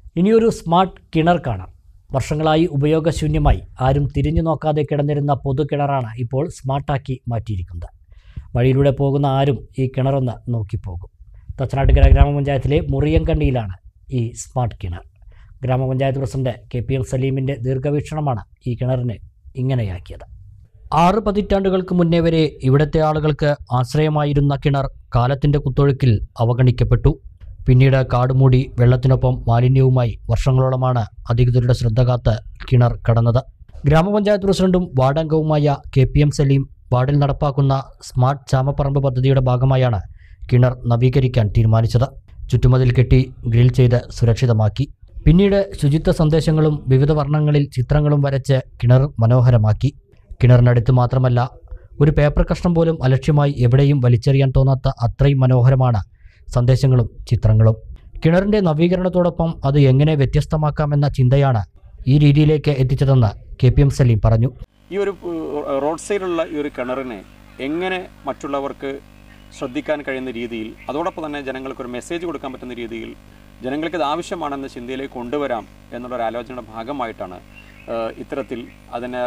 ഇനിയൊരു സ്മാർട്ട് കിണർ കാണാം. വർഷങ്ങളായി ഉപയോഗശൂന്യമായി ആരും തിരിഞ്ഞു നോക്കാതെ കിടന്നിരുന്ന പൊതു കിണറാണ് ഇപ്പോൾ സ്മാർട്ടാക്കി മാറ്റിയിരിക്കുന്നത്. വഴിയിലൂടെ പോകുന്ന ആരും ഈ കിണറൊന്ന് നോക്കിപ്പോകും. തച്ചനാട്ടുകര ഗ്രാമപഞ്ചായത്തിലെ മുറിയങ്കണ്ണിയിലാണ് ഈ സ്മാർട്ട് കിണർ. ഗ്രാമപഞ്ചായത്ത് പ്രസിഡന്റ് KPM സലീമിൻ്റെ ദീർഘവീക്ഷണമാണ് ഈ കിണറിനെ ഇങ്ങനെയാക്കിയത്. 6 പതിറ്റാണ്ടുകൾക്ക് മുന്നേ വരെ ഇവിടുത്തെ ആളുകൾക്ക് ആശ്രയമായിരുന്ന കിണർ കാലത്തിൻ്റെ കുത്തൊഴുക്കിൽ അവഗണിക്കപ്പെട്ടു. പിന്നീട് കാടുമൂടി വെള്ളത്തിനൊപ്പം മാലിന്യവുമായി വർഷങ്ങളോളമാണ് അധികൃതരുടെ ശ്രദ്ധ കാത്ത് കിണർ കടന്നത്. ഗ്രാമപഞ്ചായത്ത് പ്രസിഡന്റും വാർഡംഗവുമായ KPM സലീം വാർഡിൽ നടപ്പാക്കുന്ന സ്മാർട്ട് ചാമപ്പറമ്പ് പദ്ധതിയുടെ ഭാഗമായാണ് കിണർ നവീകരിക്കാൻ തീരുമാനിച്ചത്. ചുറ്റുമതിൽ കെട്ടി ഗ്രിൽ ചെയ്ത് സുരക്ഷിതമാക്കി. പിന്നീട് ശുചിത്വ സന്ദേശങ്ങളും വിവിധ വർണ്ണങ്ങളിൽ ചിത്രങ്ങളും വരച്ച് കിണർ മനോഹരമാക്കി. കിണറിനടുത്ത് മാത്രമല്ല, ഒരു പേപ്പർ കഷ്ണം പോലും അലക്ഷ്യമായി എവിടെയും വലിച്ചെറിയാൻ തോന്നാത്ത അത്രയും മനോഹരമാണ് സന്ദേശങ്ങളും ചിത്രങ്ങളും. കിണറിൻ്റെ നവീകരണത്തോടൊപ്പം അത് എങ്ങനെ വ്യത്യസ്തമാക്കാമെന്ന ചിന്തയാണ് ഈ രീതിയിലേക്ക് എത്തിച്ചതെന്ന് KPM സലീം പറഞ്ഞു. ഈ ഒരു റോഡ് സൈഡിലുള്ള ഈ ഒരു കിണറിനെ എങ്ങനെ മറ്റുള്ളവർക്ക് ശ്രദ്ധിക്കാൻ കഴിയുന്ന രീതിയിൽ, അതോടൊപ്പം തന്നെ ജനങ്ങൾക്കൊരു മെസ്സേജ് കൊടുക്കാൻ പറ്റുന്ന രീതിയിൽ ജനങ്ങൾക്ക് ഇത് ആവശ്യമാണെന്ന ചിന്തയിലേക്ക് കൊണ്ടുവരാം എന്നുള്ളൊരു ആലോചനയുടെ ഭാഗമായിട്ടാണ് ഇത്തരത്തിൽ അതിന്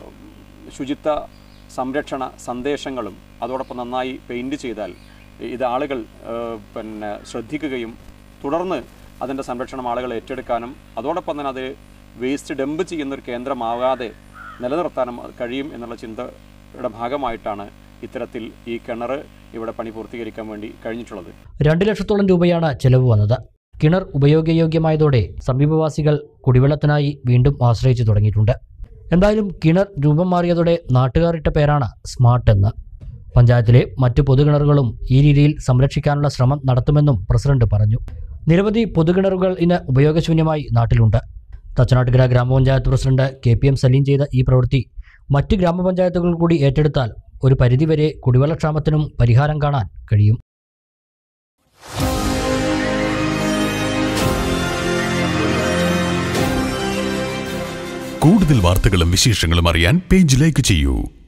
ശുചിത്വ സംരക്ഷണ സന്ദേശങ്ങളും അതോടൊപ്പം നന്നായി പെയിൻറ് ചെയ്താൽ ഇത് ആളുകൾ ശ്രദ്ധിക്കുകയും തുടർന്ന് അതിൻ്റെ സംരക്ഷണം ആളുകൾ ഏറ്റെടുക്കാനും അതോടൊപ്പം തന്നെ അത് വേസ്റ്റ് ഡംപ് ചെയ്യുന്നൊരു കേന്ദ്രമാകാതെ നിലനിർത്താനും കഴിയും എന്നുള്ള ചിന്തയുടെ ഭാഗമായിട്ടാണ് ഇത്തരത്തിൽ ഈ കിണർ ഇവിടെ പണി പൂർത്തീകരിക്കാൻ വേണ്ടി കഴിഞ്ഞിട്ടുള്ളത്. 2 ലക്ഷത്തോളം രൂപയാണ് ചെലവ് വന്നത്. കിണർ ഉപയോഗയോഗ്യമായതോടെ സമീപവാസികൾ കുടിവെള്ളത്തിനായി വീണ്ടും ആശ്രയിച്ചു തുടങ്ങിയിട്ടുണ്ട്. എന്തായാലും കിണർ രൂപം മാറിയതോടെ നാട്ടുകാരിട്ട പേരാണ് സ്മാർട്ട് എന്ന്. പഞ്ചായത്തിലെ മറ്റ് പൊതുകിണറുകളും ഈ രീതിയിൽ സംരക്ഷിക്കാനുള്ള ശ്രമം നടത്തുമെന്നും പ്രസിഡന്റ് പറഞ്ഞു. നിരവധി പൊതുകിണറുകൾ ഇന്ന് ഉപയോഗശൂന്യമായി നാട്ടിലുണ്ട്. തച്ചനാട്ടുകര ഗ്രാമപഞ്ചായത്ത് പ്രസിഡന്റ് KPM സലീം ചെയ്ത ഈ പ്രവൃത്തി മറ്റ് ഗ്രാമപഞ്ചായത്തുകൾ കൂടി ഏറ്റെടുത്താൽ ഒരു പരിധിവരെ കുടിവെള്ളക്ഷാമത്തിനും പരിഹാരം കാണാൻ കഴിയും. കൂടുതൽ വാർത്തകളും വിശേഷങ്ങളും അറിയാൻ പേജ് ലൈക്ക് ചെയ്യൂ.